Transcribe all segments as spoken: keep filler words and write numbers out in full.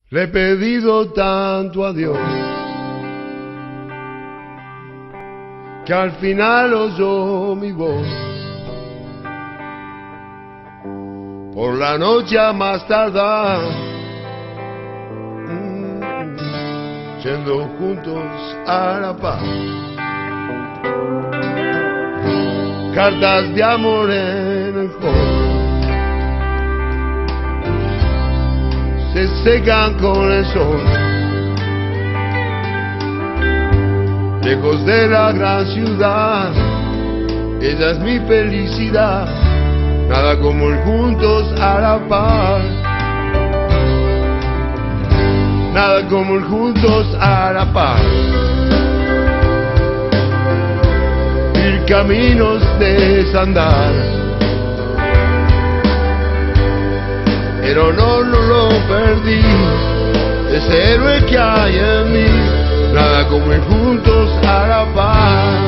Le he pedido tanto a Dios que al final oyó mi voz. Por la noche a más tardar, mm, yendo juntos a la paz. Cartas de amor en el fondo se secan con el sol, lejos de la gran ciudad. Ella es mi felicidad, nada como ir juntos a la par. Nada como ir juntos a la par. Ir caminos de desandar. Pero no, no lo perdí, ese héroe que hay en mí. Nada como ir juntos a la paz.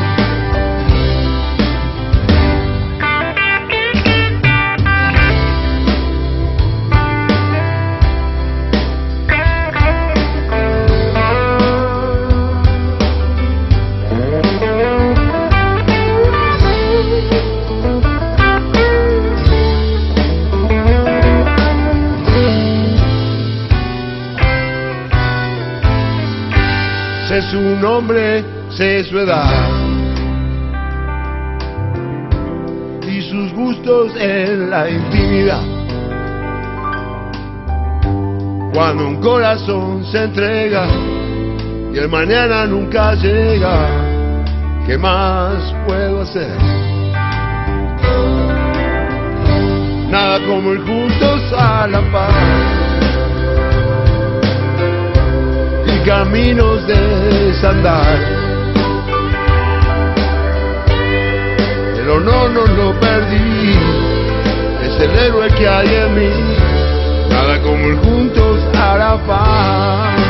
Sé su nombre, sé su edad y sus gustos en la intimidad. Cuando un corazón se entrega y el mañana nunca llega, ¿qué más puedo hacer? Nada como ir juntos a la paz. Caminos de desandar, pero no, no lo perdí, es el héroe que hay en mí. Nada como ir juntos a la paz.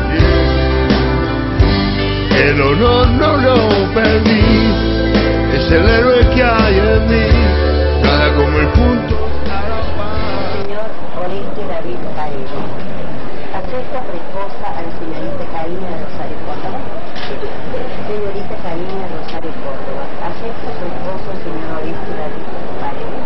El honor no lo perdí, es el héroe que hay en mí. Nada como ir juntos a la paz. Señor Orestes David Paredes, ¿acepta por esposa a la señorita Karina Rosario Córdoba? Señorita Karina Rosario Córdoba, ¿acepta su esposo, señor Orestes David Paredes?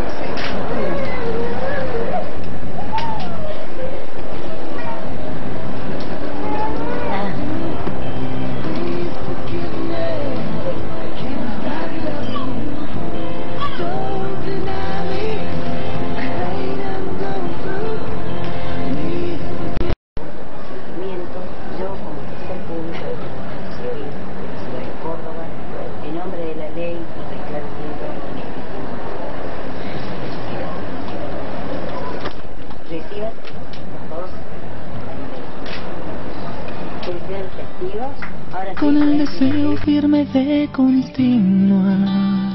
Con el deseo firme de continuar.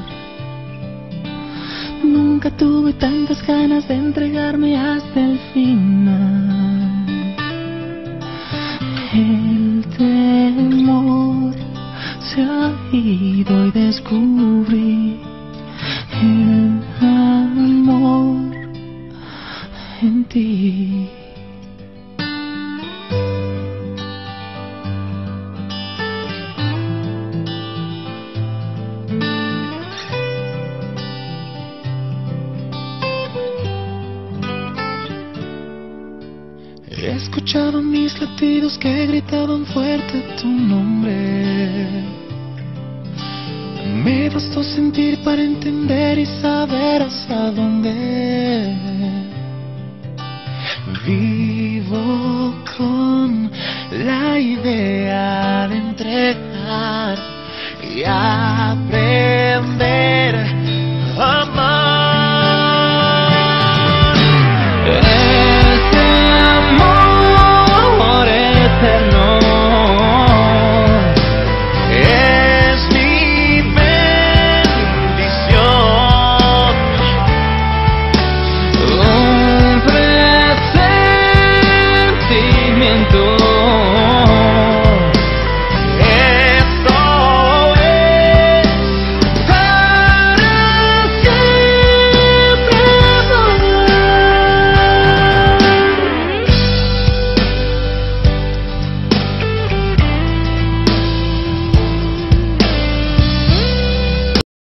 Nunca tuve tantas ganas de entregarme hasta el final. El temor se ha ido y descubrí el amor en ti. He escuchado mis latidos que gritaban fuerte tu nombre. Me bastó sentir para entender y saber hacia dónde. Vivo con la idea de entregar y